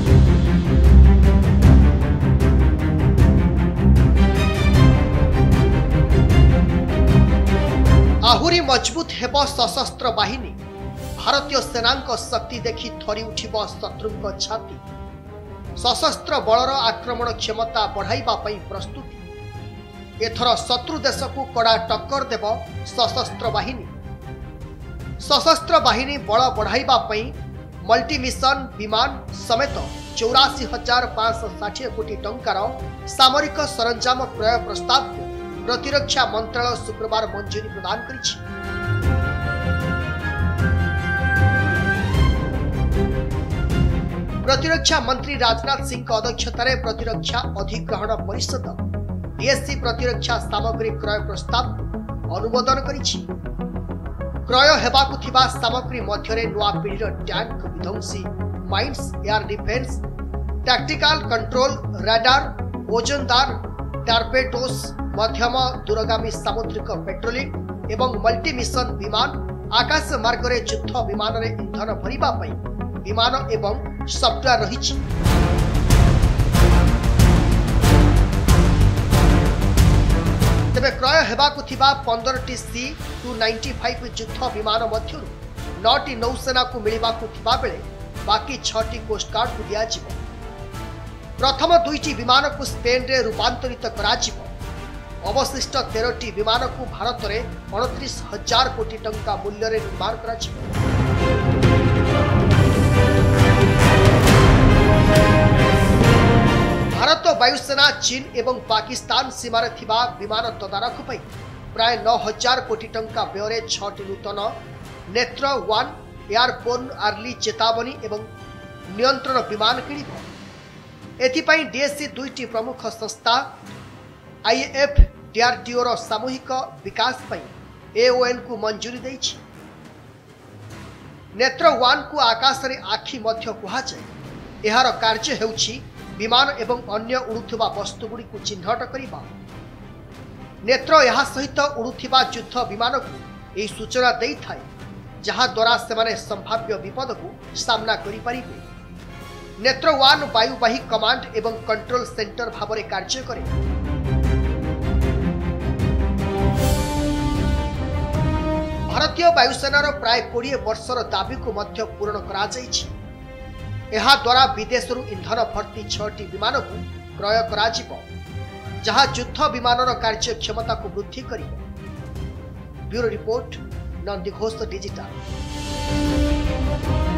आहुरी मजबूत हेब सशस्त्र बाहिनी। भारतीय सेना शक्ति देखि थरी उठिब शत्रुंक छाती। सशस्त्र बलर आक्रमण क्षमता बढ़ाइबा पई प्रस्तुति। एथर शत्रु देश को कड़ा टक्कर देव सशस्त्र बाहिनी। सशस्त्र बाहिनी बल बढ़ाइबा पई मल्टी मिशन विमान समेत 84,560 कोटी टंकार सामरिक सरंजाम क्रय प्रस्ताव को प्रतिरक्षा मंत्रालय शुक्रवार मंजूरी प्रदान करिछि। प्रतिरक्षा मंत्री राजनाथ सिंह अध्यक्षतार प्रतिरक्षा अधिग्रहण परिषद डीएससी प्रतिरक्षा सामग्री क्रय प्रस्ताव को अनुमोदन करिछि। क्रय हेबाकु थिबा सामग्री मध्यरे नुआ पीढ़ीर टैंक विध्वंसी mines air defence tactical control radar ओजनदार टार्पेडोस मध्यम दूरगामी सामुद्रिक पेट्रोलिंग एवं मल्टी मिशन विमान आकाश मार्ग रे युद्ध विमान रे इंधन भरिबा पई विमान एवं सॉफ्टवेयर रहिछि। तेबे क्रय हेबाकु थिबा 15टी C-295 युद्ध विमान मध्यरु 9टी नौसेना को मिलिबाकु थिबा बेले बाकी 6टी कोस्टगार्ड को दियाजिबो। प्रथम 2टी विमान को स्पेन रे रूपांतरित कराजिबो। अवशिष्ट 13टी विमान को भारत में 29,000 कोटी टंका मूल्य रे निर्माण कराजिबो। भारत वायुसेना चीन एवं पाकिस्तान सीमार थिबा विमान तदारख पई प्राय 9,000 कोटी टंका व्यय 6टी नूतन नेत्र 1 एयरबोर्न अर्ली चेतावनी एवं नियंत्रण विमान किणिबो। एथिपाई डीएससी 2टी प्रमुख संस्था आईएफ डीआरडीओ रो सामूहिक विकास पई एओएन को मंजूरी देछि। नेत्र 1 को आकाश रे आखि मध्य कुहा जाय। एहार कार्य हेउछि विमान एवं अन्य उड़ुथिबा वस्तु गुडी को चिन्हट करिबा। नेत्र यहा सहित उड़ुथिबा युद्ध विमान को एही सूचना देई थाए जहा द्वारा सेमाने संभाव्य विपद को सामना करि परिबे। नेत्र 1 वायुवाही कमांड एवं कंट्रोल सेंटर भाव में कार्य करे। भारतीय वायुसेनार प्राय 20 वर्षर दाबी को मध्य पूरण करा जाइछि। एहा द्वारा विदेशरू इंधन भर्ती 6टी विमान को क्रय कराजिबो जहा युद्ध विमानर कार्य क्षमता को वृद्धि करिबो। Bureau report Nandighosh digital.